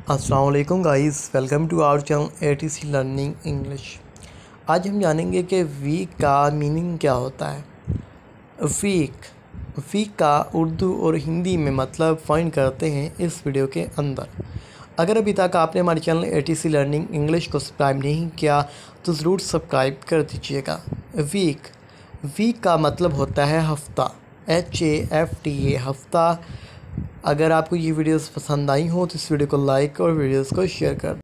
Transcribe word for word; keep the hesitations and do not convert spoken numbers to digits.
अस्सलाम वालेकुम guys, welcome to our channel A T C learning English. आज हम जानेंगे कि वीक का मीनिंग क्या होता है। वीक वीक का उर्दू और हिंदी में मतलब फाइंड करते हैं इस वीडियो के अंदर। अगर अभी तक आपने हमारे channel A T C learning English को सब्सक्राइब नहीं किया तो ज़रूर सब्सक्राइब कर दीजिएगा। वीक वीक का मतलब होता है हफ्ता, H A F T A हफ्ता। अगर आपको ये वीडियोस पसंद आई हो तो इस वीडियो को लाइक और वीडियोस को शेयर कर